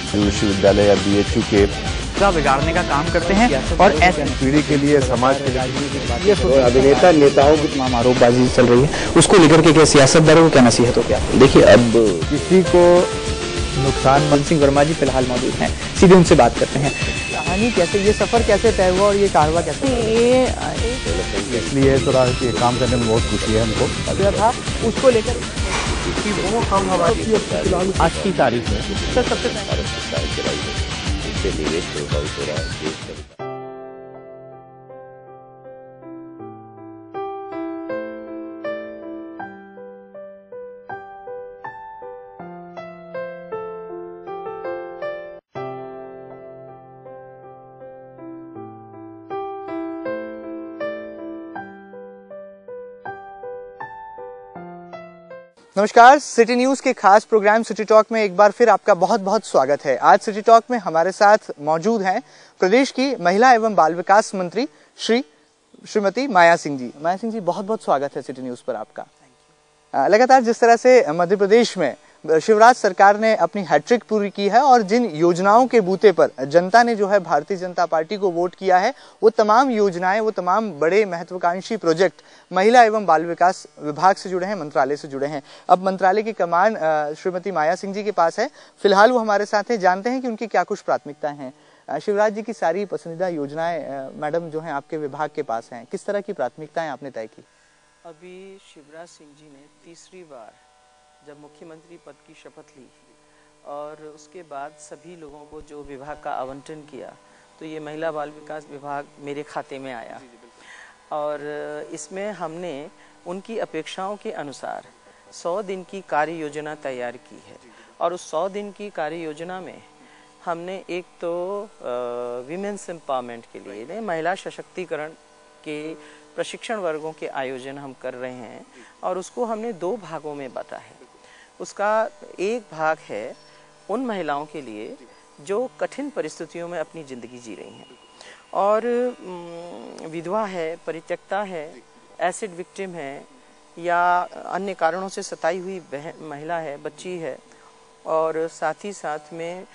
विश्वविद्यालय या BHU के बिगाड़ने का काम करते हैं और ऐसे पीढ़ी के लिए, समाज के लिए ये अभिनेता नेताओं की तमाम आरोपबाजी चल रही है, उसको लेकर के क्या सियासतदारों को क्या नसीहत हो? क्या देखिए, अब किसी को नुकसान। मन सिंह वर्मा जी फिलहाल मौजूद हैं, सीधे उनसे बात करते हैं। कहानी कैसे, ये सफर कैसे तय हुआ और ये कारवा कैसे? इसलिए थोड़ा ये काम करने में बहुत खुशी है हमको। था उसको लेकर वो हम हमारी आज की तारीख में सर सबसे निवेश प्रभावित हो रहा है। नमस्कार, सिटी न्यूज के खास प्रोग्राम सिटी टॉक में एक बार फिर आपका बहुत बहुत स्वागत है। आज सिटी टॉक में हमारे साथ मौजूद हैं प्रदेश की महिला एवं बाल विकास मंत्री श्रीमती माया सिंह जी। माया सिंह जी, बहुत बहुत स्वागत है सिटी न्यूज पर आपका। लगातार जिस तरह से मध्य प्रदेश में शिवराज सरकार ने अपनी हैट्रिक पूरी की है और जिन योजनाओं के बूते पर जनता ने जो है भारतीय जनता पार्टी को वोट किया है, वो तमाम योजनाएं, वो तमाम बड़े महत्वाकांक्षी प्रोजेक्ट महिला एवं बाल विकास विभाग से जुड़े हैं, मंत्रालय से जुड़े हैं। अब मंत्रालय की कमान श्रीमती माया सिंह जी के पास है। फिलहाल वो हमारे साथ हैं, जानते हैं कि उनकी क्या कुछ प्राथमिकताएं हैं। शिवराज जी की सारी पसंदीदा योजनाएं मैडम जो हैं आपके विभाग के पास हैं, किस तरह की प्राथमिकताएं आपने तय की? अभी शिवराज सिंह जी ने तीसरी बार जब मुख्यमंत्री पद की शपथ ली और उसके बाद सभी लोगों को जो विभाग का आवंटन किया, तो ये महिला बाल विकास विभाग मेरे खाते में आया और इसमें हमने उनकी अपेक्षाओं के अनुसार 100 दिन की कार्य योजना तैयार की है। और उस 100 दिन की कार्य योजना में हमने एक तो विमेंस एम्पावरमेंट के लिए महिला सशक्तिकरण के प्रशिक्षण वर्गों के आयोजन हम कर रहे हैं और उसको हमने 2 भागों में बांटा है। उसका एक भाग है उन महिलाओं के लिए जो कठिन परिस्थितियों में अपनी ज़िंदगी जी रही हैं और विधवा है, परित्यक्ता है, एसिड विक्टिम है या अन्य कारणों से सताई हुई महिला है, बच्ची है और साथ ही साथ में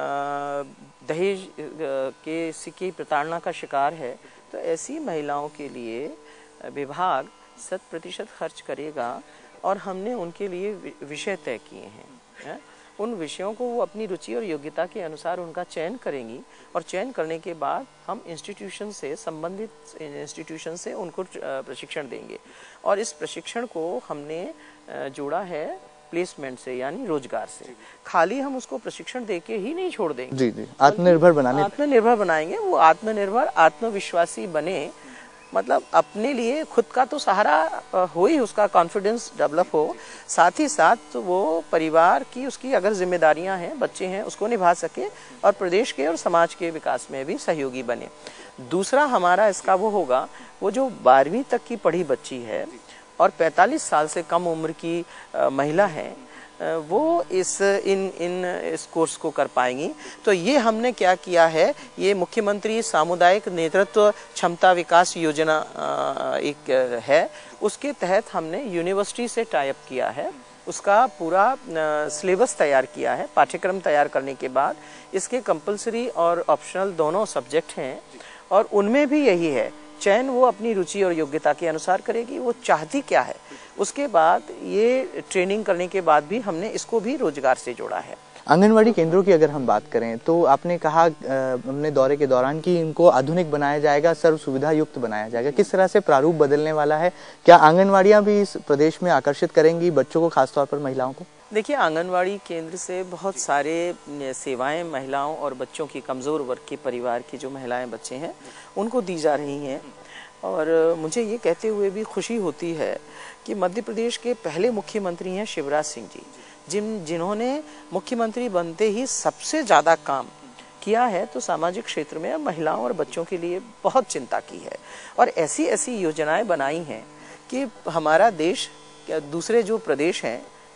दहेज के सिक्के प्रताड़ना का शिकार है। तो ऐसी महिलाओं के लिए विभाग 100% खर्च करेगा और हमने उनके लिए विषय तय किए हैं। उन विषयों को वो अपनी रुचि और योग्यता के अनुसार उनका चयन करेंगी और चयन करने के बाद हम इंस्टीट्यूशन से, संबंधित इंस्टीट्यूशन से उनको प्रशिक्षण देंगे और इस प्रशिक्षण को हमने जोड़ा है प्लेसमेंट से, यानी रोजगार से। खाली हम उसको प्रशिक्षण देके ही नहीं छोड़ देंगे। जी जी, आत्मनिर्भर बनाएंगे। वो आत्मनिर्भर, आत्मविश्वासी बने, मतलब अपने लिए खुद का तो सहारा हो ही, उसका कॉन्फिडेंस डेवलप हो, साथ ही साथ वो परिवार की, उसकी अगर जिम्मेदारियां हैं, बच्चे हैं, उसको निभा सके और प्रदेश के और समाज के विकास में भी सहयोगी बने। दूसरा हमारा इसका वो होगा, वो जो 12वीं तक की पढ़ी बच्ची है और 45 साल से कम उम्र की महिला है, वो इस कोर्स को कर पाएंगी। तो ये हमने क्या किया है, ये मुख्यमंत्री सामुदायिक नेतृत्व क्षमता विकास योजना एक है, उसके तहत हमने यूनिवर्सिटी से टाई अप किया है। उसका पूरा सिलेबस तैयार किया है। पाठ्यक्रम तैयार करने के बाद इसके कंपलसरी और ऑप्शनल दोनों सब्जेक्ट हैं और उनमें भी यही है, चयन वो अपनी रुचि और योग्यता के अनुसार करेगी, वो चाहती क्या है। उसके बाद ये ट्रेनिंग करने के बाद भी हमने इसको भी रोजगार से जोड़ा है। आंगनवाड़ी केंद्रों की अगर हम बात करें तो आपने कहा हमने दौरे के दौरान कि इनको आधुनिक बनाया जाएगा, सर्व सुविधा युक्त बनाया जाएगा। किस तरह से प्रारूप बदलने वाला है? क्या आंगनवाड़ियां भी इस प्रदेश में आकर्षित करेंगी बच्चों को, खासतौर पर महिलाओं को? देखिए, आंगनवाड़ी केंद्र से बहुत सारे सेवाएं महिलाओं और बच्चों की, कमज़ोर वर्ग के परिवार की जो महिलाएं, बच्चे हैं, उनको दी जा रही हैं। और मुझे ये कहते हुए भी खुशी होती है कि मध्य प्रदेश के पहले मुख्यमंत्री हैं शिवराज सिंह जी, जिन्होंने मुख्यमंत्री बनते ही सबसे ज़्यादा काम किया है तो सामाजिक क्षेत्र में महिलाओं और बच्चों के लिए बहुत चिंता की है और ऐसी योजनाएं बनाई हैं कि हमारा देश, दूसरे जो प्रदेश हैं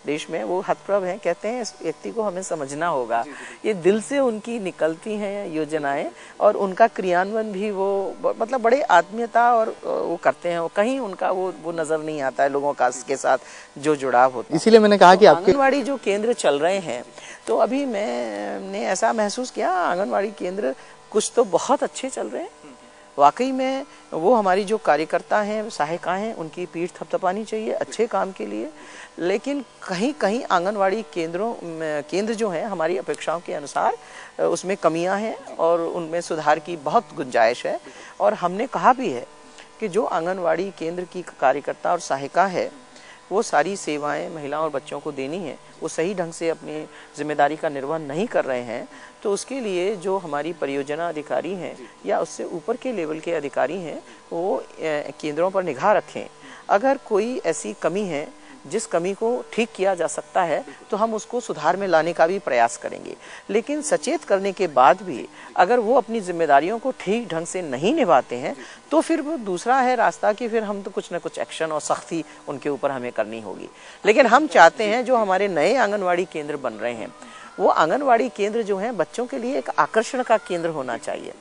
देश में, वो हतप्रभ हैं। कहते हैं इस व्यक्ति को हमें समझना होगा। ये दिल से उनकी निकलती हैं योजनाएं और उनका क्रियान्वयन भी वो मतलब बड़े आत्मीयता और वो करते हैं। कहीं उनका वो नजर नहीं आता है लोगों का के साथ जो जुड़ाव होता है। इसीलिए मैंने कहा कि आपके आंगनवाड़ी जो केंद्र चल रहे हैं, तो अभी मैंने ऐसा महसूस किया आंगनवाड़ी केंद्र कुछ तो बहुत अच्छे चल रहे हैं। वाकई में वो हमारी जो कार्यकर्ता हैं, सहायिका हैं, उनकी पीठ थपथपानी चाहिए अच्छे काम के लिए। लेकिन कहीं कहीं आंगनवाड़ी केंद्र जो हैं हमारी अपेक्षाओं के अनुसार उसमें कमियां हैं और उनमें सुधार की बहुत गुंजाइश है। और हमने कहा भी है कि जो आंगनवाड़ी केंद्र की कार्यकर्ता और सहायिका है वो सारी सेवाएं महिलाओं और बच्चों को देनी है, वो सही ढंग से अपनी जिम्मेदारी का निर्वहन नहीं कर रहे हैं, तो उसके लिए जो हमारी परियोजना अधिकारी हैं या उससे ऊपर के लेवल के अधिकारी हैं वो केंद्रों पर निगाह रखें। अगर कोई ऐसी कमी है जिस कमी को ठीक किया जा सकता है तो हम उसको सुधार में लाने का भी प्रयास करेंगे। लेकिन सचेत करने के बाद भी अगर वो अपनी जिम्मेदारियों को ठीक ढंग से नहीं निभाते हैं तो फिर वो दूसरा है रास्ता कि फिर हम तो कुछ ना कुछ एक्शन और सख्ती उनके ऊपर हमें करनी होगी। लेकिन हम चाहते हैं जो हमारे नए आंगनवाड़ी केंद्र बन रहे हैं वो आंगनवाड़ी केंद्र जो हैं बच्चों के लिए एक आकर्षण का केंद्र होना चाहिए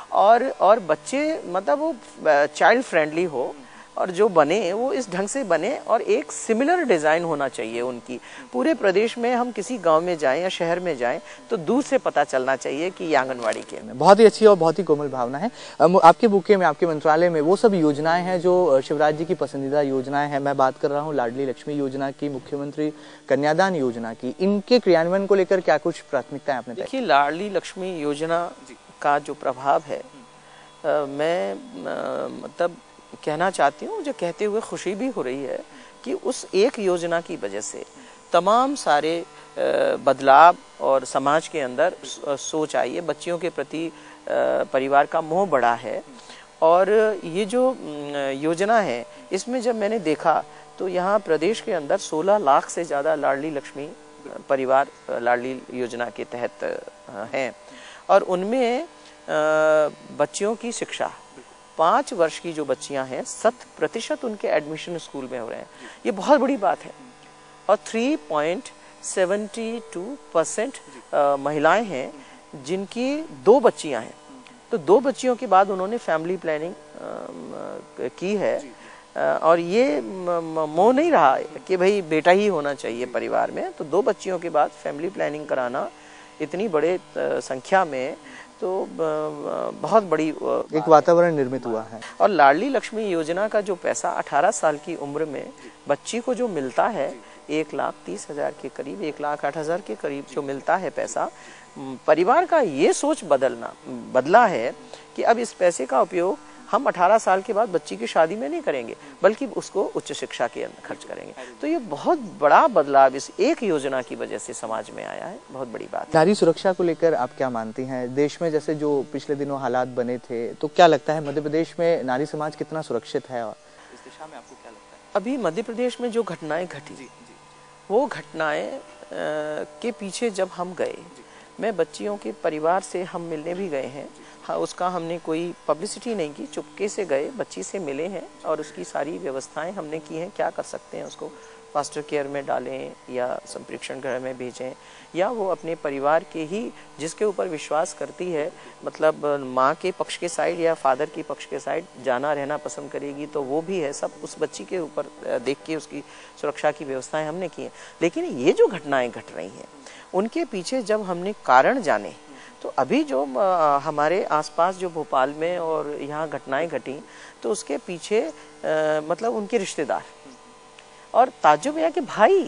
और बच्चे मतलब वो चाइल्ड फ्रेंडली हो और जो बने वो इस ढंग से बने और एक सिमिलर डिज़ाइन होना चाहिए उनकी। पूरे प्रदेश में हम किसी गांव में जाएं या शहर में जाएं तो दूर से पता चलना चाहिए कि ये आंगनवाड़ी केंद्र। बहुत ही अच्छी और बहुत ही कोमल भावना है। आपके बुके में, आपके मंत्रालय में वो सब योजनाएं हैं जो शिवराज जी की पसंदीदा योजनाएं हैं। मैं बात कर रहा हूँ लाडली लक्ष्मी योजना की, मुख्यमंत्री कन्यादान योजना की। इनके क्रियान्वयन को लेकर क्या कुछ प्राथमिकताएं आपने? देखिए, लाडली लक्ष्मी योजना का जो प्रभाव है मैं मतलब कहना चाहती हूँ, जो कहते हुए खुशी भी हो रही है कि उस एक योजना की वजह से तमाम सारे बदलाव और समाज के अंदर सोच आई है, बच्चियों के प्रति परिवार का मोह बढ़ा है। और ये जो योजना है इसमें जब मैंने देखा तो यहाँ प्रदेश के अंदर 16 लाख से ज़्यादा लाडली लक्ष्मी परिवार लाडली योजना के तहत हैं और उनमें बच्चियों की शिक्षा 5 वर्ष की जो बच्चियां हैं 100% उनके एडमिशन स्कूल में हो रहे हैं। ये बहुत बड़ी बात है। और 3.72% महिलाएं हैं जिनकी 2 बच्चियां हैं। तो 2 बच्चियों के बाद उन्होंने फैमिली प्लानिंग की है और ये मोह नहीं रहा कि भाई बेटा ही होना चाहिए परिवार में। तो 2 बच्चियों के बाद फैमिली प्लानिंग कराना इतनी बड़े संख्या में तो बहुत बड़ी एक वातावरण निर्मित हुआ है। और लाडली लक्ष्मी योजना का जो पैसा 18 साल की उम्र में बच्ची को जो मिलता है 1,30,000 के करीब, 1,08,000 के करीब जो मिलता है पैसा, परिवार का ये सोच बदला है कि अब इस पैसे का उपयोग हम 18 साल के बाद बच्ची की शादी में नहीं करेंगे बल्कि उसको उच्च शिक्षा के अंदर खर्च करेंगे। तो ये बहुत बड़ा बदलाव इस एक योजना की वजह से समाज में आया है, बहुत बड़ी बात है। नारी सुरक्षा को लेकर आप क्या मानती हैं? देश में जैसे जो पिछले दिनों हालात बने थे, तो क्या लगता है मध्य प्रदेश में नारी समाज कितना सुरक्षित है और इस दिशा में आपको क्या लगता है? अभी मध्य प्रदेश में जो घटनाएं घटी वो घटनाएं के पीछे जब हम गए, मैं बच्चियों के परिवार से हम मिलने भी गए हैं। हाँ, उसका हमने कोई पब्लिसिटी नहीं की, चुपके से गए, बच्ची से मिले हैं और उसकी सारी व्यवस्थाएं हमने की हैं। क्या कर सकते हैं, उसको फास्टर केयर में डालें या संप्रेक्षण गृह में भेजें या वो अपने परिवार के ही जिसके ऊपर विश्वास करती है, मतलब माँ के पक्ष के साइड या फादर के पक्ष के साइड जाना रहना पसंद करेगी तो वो भी है। सब उस बच्ची के ऊपर देख के उसकी सुरक्षा की व्यवस्थाएं हमने की हैं। लेकिन ये जो घटनाएं घट रही हैं उनके पीछे जब हमने कारण जाने तो अभी जो हमारे आसपास जो भोपाल में और यहाँ घटनाएं घटी तो उसके पीछे मतलब उनके रिश्तेदार और ताज्जुब है कि भाई,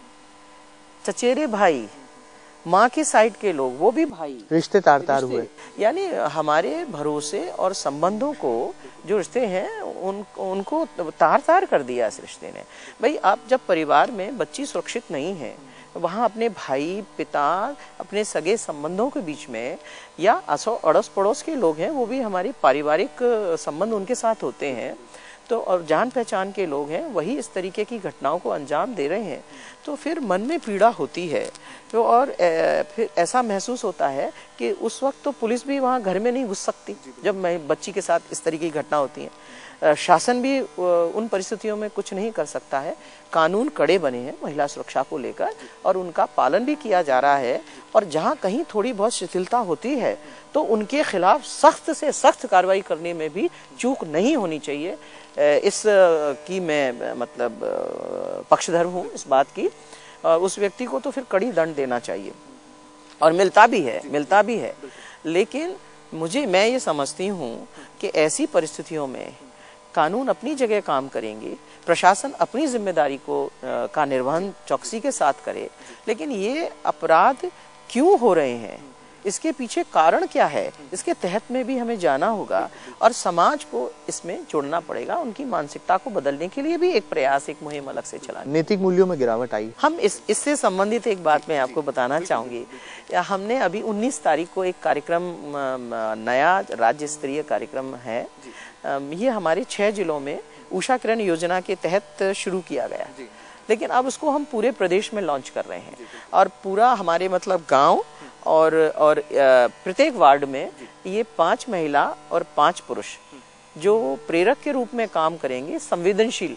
चचेरे भाई, माँ के साइड के लोग, वो भी भाई, रिश्ते तार हुए। यानी हमारे भरोसे और संबंधों को जो रिश्ते हैं उनको तार कर दिया इस रिश्ते ने। भाई, आप जब परिवार में बच्ची सुरक्षित नहीं है, वहाँ अपने भाई, पिता, अपने सगे संबंधों के बीच में या अड़ोस पड़ोस के लोग हैं, वो भी हमारे पारिवारिक संबंध उनके साथ होते हैं, तो और जान पहचान के लोग हैं, वही इस तरीके की घटनाओं को अंजाम दे रहे हैं। तो फिर मन में पीड़ा होती है। तो और फिर ऐसा महसूस होता है कि उस वक्त तो पुलिस भी वहाँ घर में नहीं घुस सकती जब बच्ची के साथ इस तरीके की घटना होती है। शासन भी उन परिस्थितियों में कुछ नहीं कर सकता है। कानून कड़े बने हैं महिला सुरक्षा को लेकर और उनका पालन भी किया जा रहा है। और जहाँ कहीं थोड़ी बहुत शिथिलता होती है तो उनके खिलाफ सख्त से सख्त कार्रवाई करने में भी चूक नहीं होनी चाहिए। इस की मैं मतलब पक्षधर हूँ इस बात की। उस व्यक्ति को तो फिर कड़ी दंड देना चाहिए और मिलता भी है। लेकिन मैं ये समझती हूँ कि ऐसी परिस्थितियों में कानून अपनी जगह काम करेंगे, प्रशासन अपनी जिम्मेदारी का निर्वहन चौकसी के साथ करे। लेकिन ये अपराध क्यों हो रहे हैं, इसके पीछे कारण क्या है, इसके तहत में भी हमें जाना होगा और समाज को इसमें जोड़ना पड़ेगा। उनकी मानसिकता को बदलने के लिए भी एक प्रयास, एक मुहिम अलग से चलाना। नैतिक मूल्यों में गिरावट आई। हम इससे संबंधित एक बात मैं आपको बताना चाहूँगी। हमने अभी 19 तारीख को एक कार्यक्रम, नया राज्य स्तरीय कार्यक्रम है। ये हमारे 6 जिलों में उषा किरण योजना के तहत शुरू किया गया, लेकिन अब उसको हम पूरे प्रदेश में लॉन्च कर रहे हैं। और पूरा हमारे मतलब गांव और प्रत्येक वार्ड में ये 5 महिला और 5 पुरुष जो प्रेरक के रूप में काम करेंगे, संवेदनशील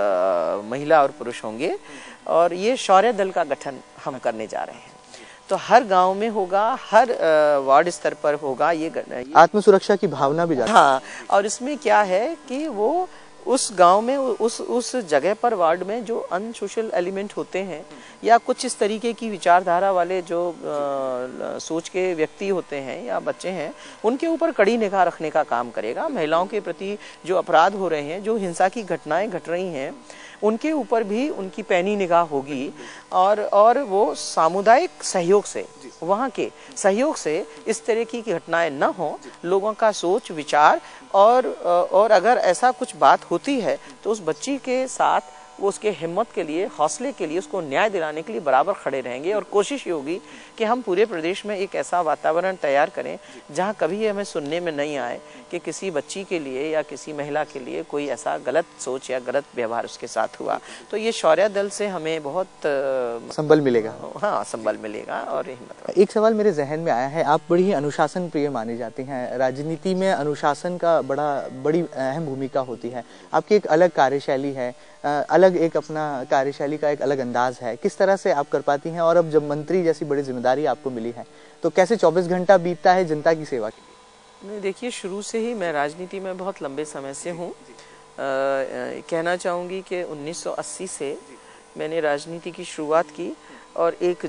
महिला और पुरुष होंगे। और ये शौर्य दल का गठन हम करने जा रहे हैं। तो हर गांव में होगा, हर वार्ड स्तर पर होगा। ये आत्मसुरक्षा की भावना भी जाती है। हाँ, और इसमें क्या है कि वो उस गांव में, उस जगह पर, वार्ड में जो अनसोशल एलिमेंट होते हैं या कुछ इस तरीके की विचारधारा वाले जो सोच के व्यक्ति होते हैं या बच्चे हैं, उनके ऊपर कड़ी निगाह रखने का काम करेगा। महिलाओं के प्रति जो अपराध हो रहे हैं, जो हिंसा की घटनाएं घट रही हैं, उनके ऊपर भी उनकी पैनी निगाह होगी। और वो सामुदायिक सहयोग से, वहाँ के सहयोग से इस तरह की घटनाएं न हो। लोगों का सोच विचार और अगर ऐसा कुछ बात होती है तो उस बच्ची के साथ वो उसके हिम्मत के लिए, हौसले के लिए, उसको न्याय दिलाने के लिए बराबर खड़े रहेंगे। और कोशिश ये होगी कि हम पूरे प्रदेश में एक ऐसा वातावरण तैयार करें जहां कभी हमें सुनने में नहीं आए कि किसी बच्ची के लिए या किसी महिला के लिए कोई ऐसा गलत सोच या गलत व्यवहार उसके साथ हुआ। तो ये शौर्य दल से हमें बहुत संबल मिलेगा। हाँ, संबल मिलेगा और हिम्मत। एक सवाल मेरे जहन में आया है, आप बड़ी ही अनुशासन प्रिय मानी जाती हैं। राजनीति में अनुशासन का बड़ी अहम भूमिका होती है। आपकी एक अलग कार्यशैली है, अलग एक अपना कार्यशैली का एक अलग अंदाज है। किस तरह से आप कर पाती हैं? और अब जब मंत्री जैसी बड़ी जिम्मेदारी आपको मिली है तो कैसे 24 घंटा बीतता है जनता की सेवा के लिए? नहीं, देखिए, शुरू से ही मैं राजनीति में बहुत लंबे समय से हूँ। कहना चाहूँगी कि 1980 से मैंने राजनीति की शुरुआत की और एक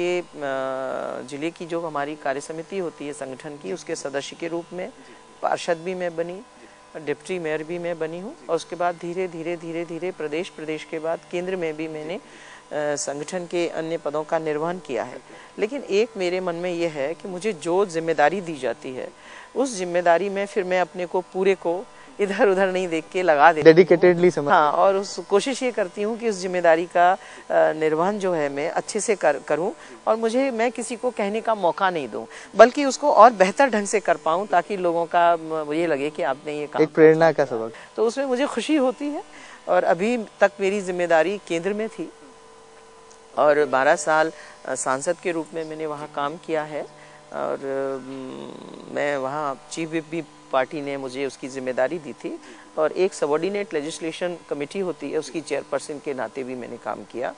जिले की जो हमारी कार्य समिति होती है संगठन की, उसके सदस्य के रूप में पार्षद भी मैं बनी, डिप्टी मेयर भी मैं बनी हूँ। और उसके बाद धीरे धीरे प्रदेश के बाद केंद्र में भी मैंने संगठन के अन्य पदों का निर्वहन किया है। लेकिन एक मेरे मन में ये है कि मुझे जो जिम्मेदारी दी जाती है, उस जिम्मेदारी में फिर मैं अपने को पूरे को इधर उधर नहीं देख के लगा देती हूँ, डेडिकेटेडली समझ। हाँ, और उस कोशिश ये करती हूँ कि उस जिम्मेदारी का निर्वहन जो है मैं अच्छे से करूँ और मैं किसी को कहने का मौका नहीं दूँ, बल्कि उसको और बेहतर ढंग से कर पाऊँ ताकि लोगों का ये लगे कि आपने ये काम, एक प्रेरणा का सबक। तो उसमें मुझे खुशी होती है। और अभी तक मेरी जिम्मेदारी केंद्र में थी और 12 साल सांसद के रूप में मैंने वहाँ काम किया है। और मैं वहाँ चीफ विप भी पार्टी ने मुझे उसकी जिम्मेदारी दी थी और एक सबऑर्डिनेट लेजिस्लेशन कमेटी होती है, उसकी चेयरपर्सन के नाते भी मैंने काम किया।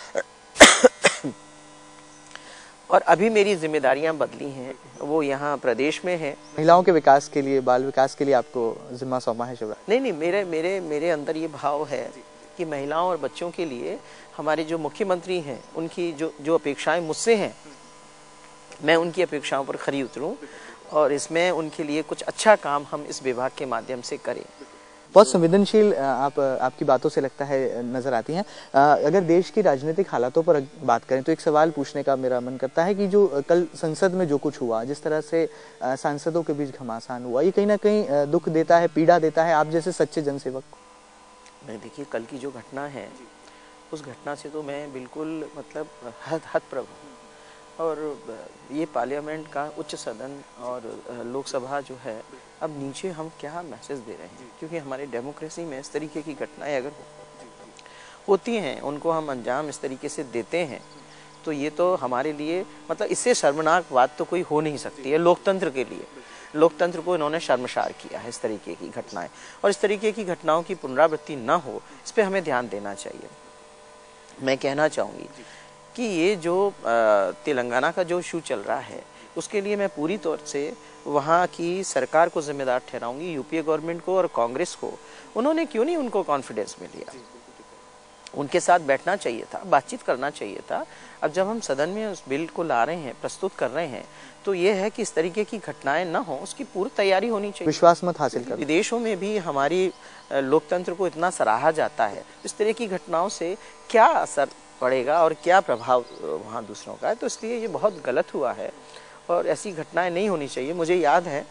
और अभी मेरी जिम्मेदारियां बदली हैं, वो यहाँ प्रदेश में है। महिलाओं के विकास के लिए, बाल विकास के लिए आपको जिम्मा सौंपा है शिवराज? नहीं, मेरे अंदर ये भाव है कि महिलाओं और बच्चों के लिए हमारे जो मुख्यमंत्री हैं, उनकी जो अपेक्षाएं मुझसे हैं, मैं उनकी अपेक्षाओं पर खरी उतरूं और इसमें उनके लिए कुछ अच्छा काम हम इस विभाग के माध्यम से करें। बहुत संवेदनशील आपकी बातों से लगता है नजर आती हैं। अगर देश की राजनीतिक हालातों पर बात करें तो एक सवाल पूछने का मेरा मन करता है कि जो कल संसद में जो कुछ हुआ, जिस तरह से सांसदों के बीच घमासान हुआ, ये कहीं ना कहीं दुख देता है, पीड़ा देता है आप जैसे सच्चे जनसेवक को। नहीं, देखिए, कल की जो घटना है, उस घटना से तो मैं बिल्कुल मतलब हतप्रभ हूँ। और ये पार्लियामेंट का उच्च सदन और लोकसभा जो है, अब नीचे हम क्या मैसेज दे रहे हैं, क्योंकि हमारे डेमोक्रेसी में इस तरीके की घटनाएं अगर होती हैं उनको हम अंजाम इस तरीके से देते हैं, तो ये तो हमारे लिए मतलब इससे शर्मनाक बात तो कोई हो नहीं सकती है लोकतंत्र के लिए। लोकतंत्र को इन्होंने शर्मसार किया है इस तरीके की घटनाएं, और इस तरीके की घटनाओं की पुनरावृत्ति न हो इस पर हमें ध्यान देना चाहिए। मैं कहना चाहूँगी कि ये जो तेलंगाना का जो इशू चल रहा है उसके लिए मैं पूरी तौर से वहाँ की सरकार को जिम्मेदार ठहराऊंगी, यूपीए गवर्नमेंट को और कांग्रेस को। उन्होंने क्यों नहीं उनको कॉन्फिडेंस में लिया, उनके साथ बैठना चाहिए था, बातचीत करना चाहिए था। अब जब हम सदन में उस बिल को ला रहे हैं, प्रस्तुत कर रहे हैं, तो ये है कि इस तरीके की घटनाएं न हो, उसकी पूरी तैयारी होनी चाहिए। विश्वास मत हासिल कर। विदेशों में भी हमारी लोकतंत्र को इतना सराहा जाता है, इस तरह की घटनाओं से क्या असर पड़ेगा और क्या प्रभाव वहाँ दूसरों का है, तो इसलिए ये बहुत गलत हुआ है और ऐसी घटनाएं नहीं होनी चाहिए। मुझे याद है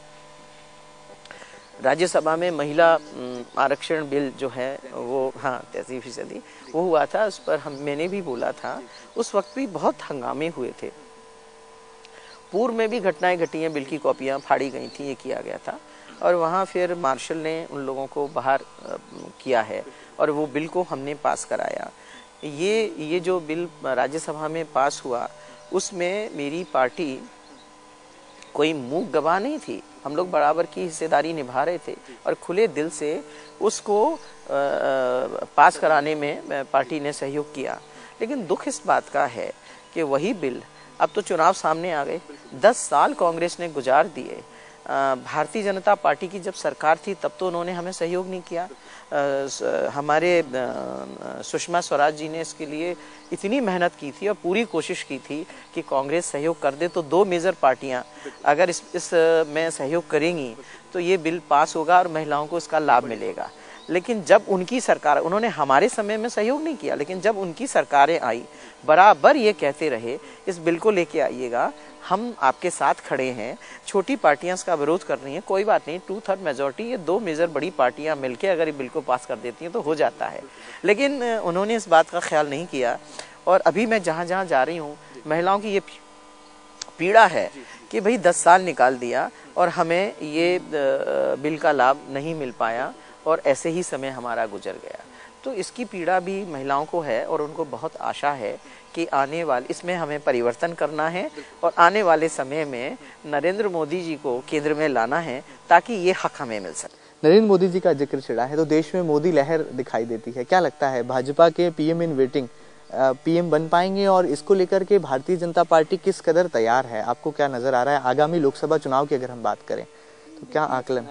राज्यसभा में महिला आरक्षण बिल जो है वो 83% वो हुआ था, उस पर मैंने भी बोला था, उस वक्त भी बहुत हंगामे हुए थे। पूर्व में भी घटनाएं घटी हैं, बिल की कॉपियां फाड़ी गई थी, ये किया गया था और वहाँ फिर मार्शल ने उन लोगों को बाहर किया है और वो बिल को हमने पास कराया। ये जो बिल राज्यसभा में पास हुआ उसमें मेरी पार्टी कोई मूक गवाह नहीं थी, हम लोग बराबर की हिस्सेदारी निभा रहे थे और खुले दिल से उसको पास कराने में पार्टी ने सहयोग किया। लेकिन दुख इस बात का है कि वही बिल अब तो चुनाव सामने आ गए, 10 साल कांग्रेस ने गुजार दिए। भारतीय जनता पार्टी की जब सरकार थी तब तो उन्होंने हमें सहयोग नहीं किया। हमारे सुषमा स्वराज जी ने इसके लिए इतनी मेहनत की थी और पूरी कोशिश की थी कि कांग्रेस सहयोग कर दे, तो 2 मेजर पार्टियां अगर इस में सहयोग करेंगी तो ये बिल पास होगा और महिलाओं को इसका लाभ मिलेगा। लेकिन जब उनकी सरकार, उन्होंने हमारे समय में सहयोग नहीं किया, लेकिन जब उनकी सरकारें आई बराबर ये कहते रहे इस बिल को लेके आइएगा, हम आपके साथ खड़े हैं। छोटी पार्टियां इसका विरोध कर रही हैं, कोई बात नहीं, 2/3 मेजोरिटी, ये 2 मेजर बड़ी पार्टियां मिलके अगर ये बिल को पास कर देती हैं तो हो जाता है। लेकिन उन्होंने इस बात का ख्याल नहीं किया और अभी मैं जहाँ जहाँ जा रही हूँ महिलाओं की ये पीड़ा है कि भाई 10 साल निकाल दिया और हमें ये बिल का लाभ नहीं मिल पाया और ऐसे ही समय हमारा गुजर गया। तो इसकी पीड़ा भी महिलाओं को है और उनको बहुत आशा है कि आने वाले इसमें हमें परिवर्तन करना है और आने वाले समय में नरेंद्र मोदी जी को केंद्र में लाना है ताकि ये हक हमें मिल सके। नरेंद्र मोदी जी का जिक्र छिड़ा है तो देश में मोदी लहर दिखाई देती है, क्या लगता है भाजपा के पीएम इन वेटिंग पीएम बन पाएंगे और इसको लेकर के भारतीय जनता पार्टी किस कदर तैयार है? आपको क्या नजर आ रहा है आगामी लोकसभा चुनाव की अगर हम बात करें तो क्या आकलन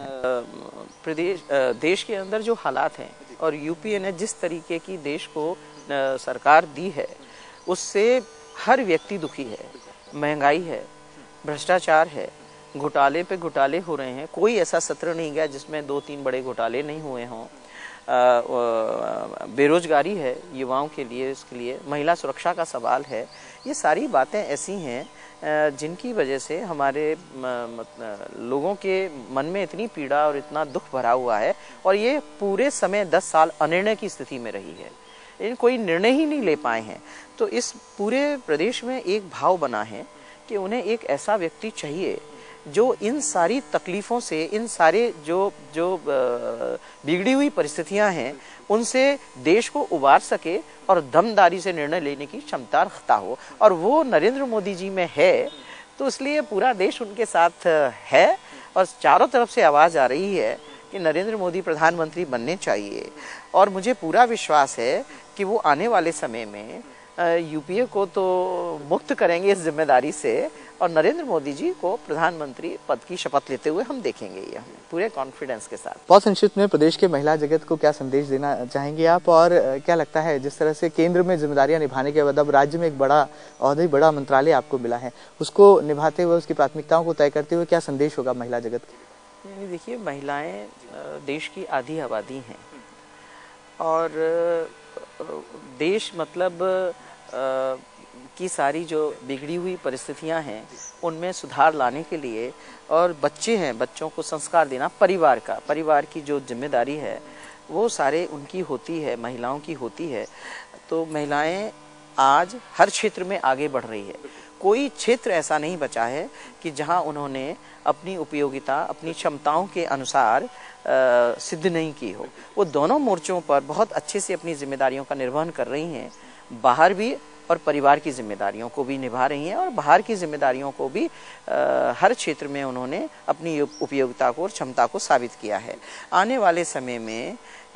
है? देश के अंदर जो हालात हैं और यूपीए ने जिस तरीके की देश को सरकार दी है उससे हर व्यक्ति दुखी है। महंगाई है, भ्रष्टाचार है, घोटाले पे घोटाले हो रहे हैं, कोई ऐसा सत्र नहीं गया जिसमें 2-3 बड़े घोटाले नहीं हुए हों। बेरोजगारी है युवाओं के लिए, इसके लिए महिला सुरक्षा का सवाल है। ये सारी बातें ऐसी हैं जिनकी वजह से हमारे लोगों के मन में इतनी पीड़ा और इतना दुख भरा हुआ है और ये पूरे समय 10 साल अनिर्णय की स्थिति में रही है, इन कोई निर्णय ही नहीं ले पाए हैं। तो इस पूरे प्रदेश में एक भाव बना है कि उन्हें एक ऐसा व्यक्ति चाहिए जो इन सारी तकलीफ़ों से, इन सारे जो बिगड़ी हुई परिस्थितियां हैं उनसे देश को उबार सके और दमदारी से निर्णय लेने की क्षमता रखता हो, और वो नरेंद्र मोदी जी में है। तो इसलिए पूरा देश उनके साथ है और चारों तरफ से आवाज़ आ रही है कि नरेंद्र मोदी प्रधानमंत्री बनने चाहिए। और मुझे पूरा विश्वास है कि वो आने वाले समय में यूपीए को तो मुक्त करेंगे इस जिम्मेदारी से और नरेंद्र मोदी जी को प्रधानमंत्री पद की शपथ लेते हुए हम देखेंगे, ये हमें पूरे कॉन्फिडेंस के साथ। बहुत संक्षिप्त में प्रदेश के महिला जगत को क्या संदेश देना चाहेंगे आप, और क्या लगता है जिस तरह से केंद्र में जिम्मेदारियां निभाने के बाद अब राज्य में एक बड़ा औहदा, बड़ा मंत्रालय आपको मिला है, उसको निभाते हुए, उसकी प्राथमिकताओं को तय करते हुए क्या संदेश होगा महिला जगत के? देखिए, महिलाएं देश की आधी आबादी हैं और देश मतलब की सारी जो बिगड़ी हुई परिस्थितियां हैं उनमें सुधार लाने के लिए, और बच्चे हैं, बच्चों को संस्कार देना, परिवार की जो जिम्मेदारी है वो सारे उनकी होती है, महिलाओं की होती है। तो महिलाएं आज हर क्षेत्र में आगे बढ़ रही है। कोई क्षेत्र ऐसा नहीं बचा है कि जहां उन्होंने अपनी उपयोगिता अपनी क्षमताओं के अनुसार सिद्ध नहीं की हो। वो दोनों मोर्चों पर बहुत अच्छे से अपनी जिम्मेदारियों का निर्वहन कर रही हैं, बाहर भी और परिवार की जिम्मेदारियों को भी निभा रही हैं, और बाहर की जिम्मेदारियों को भी हर क्षेत्र में उन्होंने अपनी उपयोगिता को और क्षमता को साबित किया है। आने वाले समय में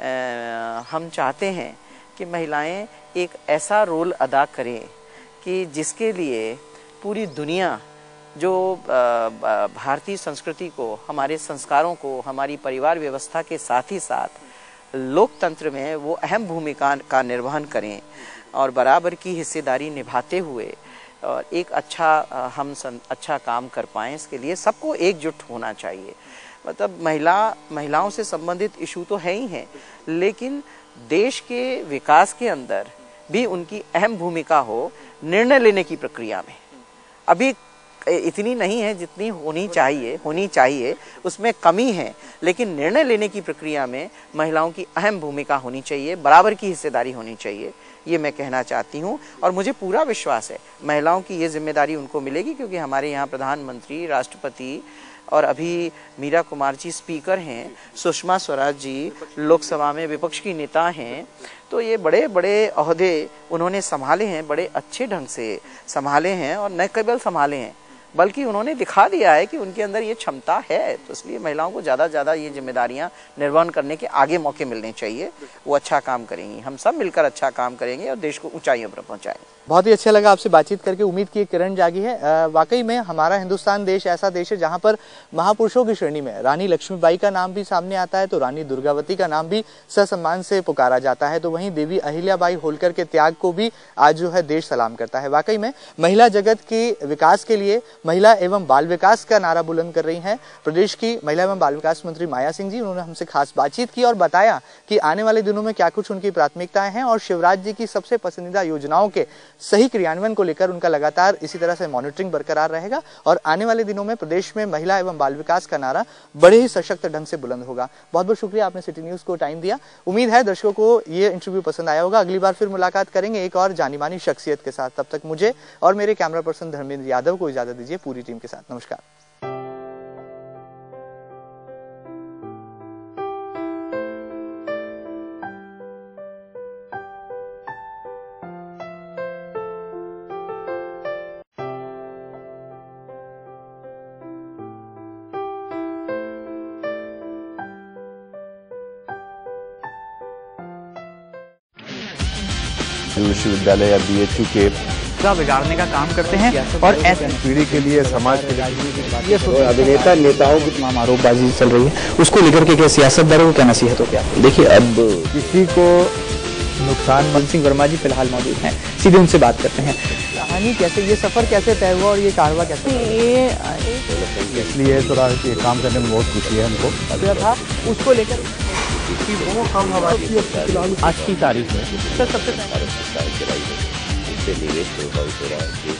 हम चाहते हैं कि महिलाएं एक ऐसा रोल अदा करें कि जिसके लिए पूरी दुनिया जो भारतीय संस्कृति को, हमारे संस्कारों को, हमारी परिवार व्यवस्था के साथ ही साथ लोकतंत्र में वो अहम भूमिका का निर्वहन करें और बराबर की हिस्सेदारी निभाते हुए और एक अच्छा काम कर पाएं। इसके लिए सबको एकजुट होना चाहिए। मतलब महिलाओं से संबंधित इशू तो है ही हैं, लेकिन देश के विकास के अंदर भी उनकी अहम भूमिका हो। निर्णय लेने की प्रक्रिया में अभी इतनी नहीं है जितनी होनी चाहिए, उसमें कमी है, लेकिन निर्णय लेने की प्रक्रिया में महिलाओं की अहम भूमिका होनी चाहिए, बराबर की हिस्सेदारी होनी चाहिए, ये मैं कहना चाहती हूँ। और मुझे पूरा विश्वास है महिलाओं की ये जिम्मेदारी उनको मिलेगी, क्योंकि हमारे यहाँ प्रधानमंत्री, राष्ट्रपति और अभी मीरा कुमार जी स्पीकर हैं, सुषमा स्वराज जी लोकसभा में विपक्ष की नेता हैं, तो ये बड़े बड़े ओहदे उन्होंने संभाले हैं, बड़े अच्छे ढंग से संभाले हैं, और न केवल संभाले हैं बल्कि उन्होंने दिखा दिया है कि उनके अंदर ये क्षमता है। तो इसलिए महिलाओं को ज़्यादा से ज़्यादा ये जिम्मेदारियां निर्वहन करने के आगे मौके मिलने चाहिए। वो अच्छा काम करेंगी, हम सब मिलकर अच्छा काम करेंगे और देश को ऊंचाइयों पर पहुंचाएंगे। बहुत ही अच्छा लगा आपसे बातचीत करके, उम्मीद की एक किरण जागी है। वाकई में हमारा हिंदुस्तान देश ऐसा देश है जहां पर महापुरुषों की श्रेणी में रानी लक्ष्मीबाई का नाम भी सामने आता है, तो रानी दुर्गावती का नाम भी ससम्मान से पुकारा जाता है, तो वहीं देवी अहिल्याबाई होलकर के त्याग को भी आज जो है देश सलाम करता है। वाकई में महिला जगत के विकास के लिए महिला एवं बाल विकास का नारा बुलंद कर रही हैं प्रदेश की महिला एवं बाल विकास मंत्री माया सिंह जी। उन्होंने हमसे खास बातचीत की और बताया कि आने वाले दिनों में क्या कुछ उनकी प्राथमिकताएं हैं, और शिवराज जी की सबसे पसंदीदा योजनाओं के सही क्रियान्वयन को लेकर उनका लगातार इसी तरह से मॉनिटरिंग बरकरार रहेगा, और आने वाले दिनों में प्रदेश में महिला एवं बाल विकास का नारा बड़े ही सशक्त ढंग से बुलंद होगा। बहुत बहुत शुक्रिया, आपने सिटी न्यूज को टाइम दिया। उम्मीद है दर्शकों को ये इंटरव्यू पसंद आया होगा। अगली बार फिर मुलाकात करेंगे एक और जानी मानी शख्सियत के साथ। तब तक मुझे और मेरे कैमरा पर्सन धर्मेंद्र यादव को इजाजत दीजिए पूरी टीम के साथ। नमस्कार। विश्वविद्यालय या BHU के बिगाड़ने का काम करते हैं और ऐसे पीढ़ी के लिए, समाज के लिए ये तो अभिनेता नेताओं की तमाम आरोपबाजी चल रही है, उसको लेकर के क्या सियासतदारों को क्या नसीहत हो? क्या देखिए, अब किसी को नुकसान मन सिंह वर्मा जी फिलहाल मौजूद हैं, सीधे उनसे बात करते हैं। कहानी कैसे, ये सफर कैसे तय हुआ और ये कारवा कैसे? इसलिए थोड़ा ये काम करने में बहुत खुशी है हमको। था उसको लेकर कि वो हम हमारी आज की तारीख में सबसे सरकार चलाई है, इससे निवेश प्रभावित हो रहा है।